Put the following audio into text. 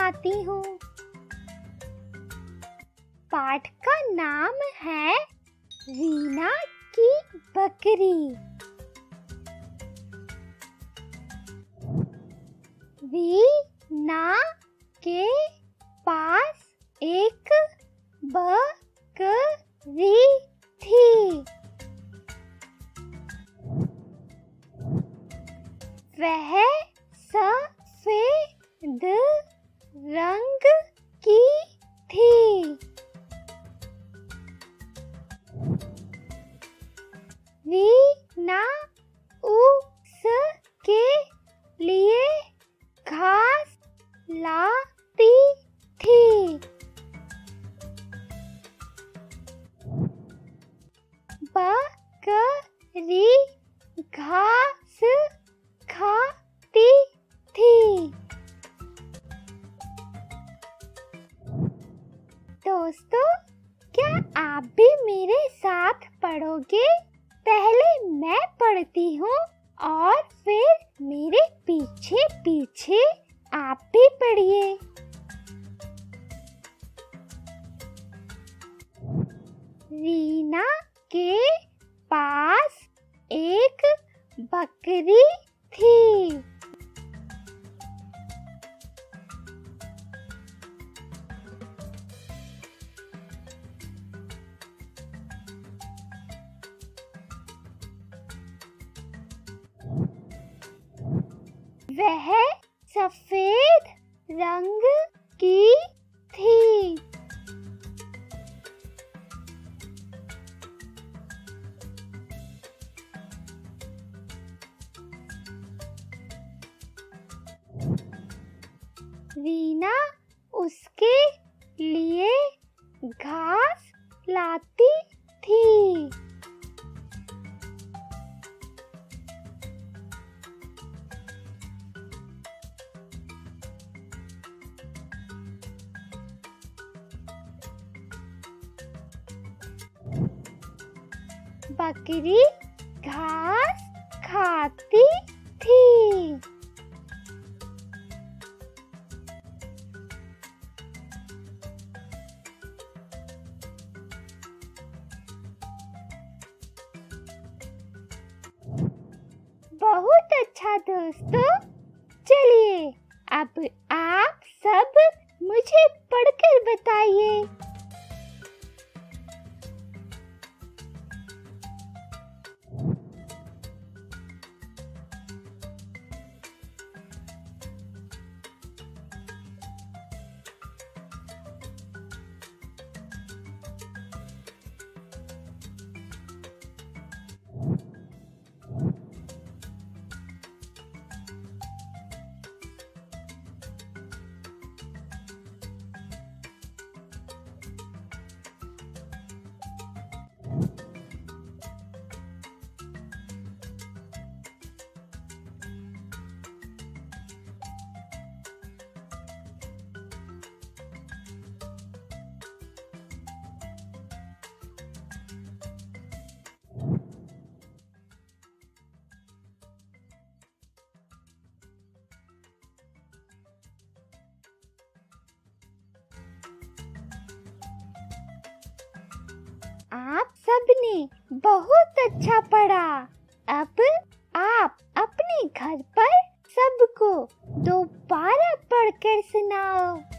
सुनाती हूँ। पाठ का नाम है रीना की बकरी। रीना के पास एक बकरी थी। वह सफेद रंग की थी। रीना उसके लिए घास लाती थी। बकरी घास खाती थी। दोस्तों, क्या आप भी मेरे साथ पढ़ोगे? पहले मैं पढ़ती हूँ और फिर मेरे पीछे पीछे आप भी पढ़िए। रीना के पास एक बकरी थी। वह सफेद रंग की थी। रीना उसके लिए घास लाती थी। बकरी घास खाती थी। बहुत अच्छा दोस्तों, चलिए अब आप सब मुझे पढ़कर बताइए। आप सबने बहुत अच्छा पढ़ा। अब आप अपने घर पर सबको दोबारा पढ़कर सुनाओ।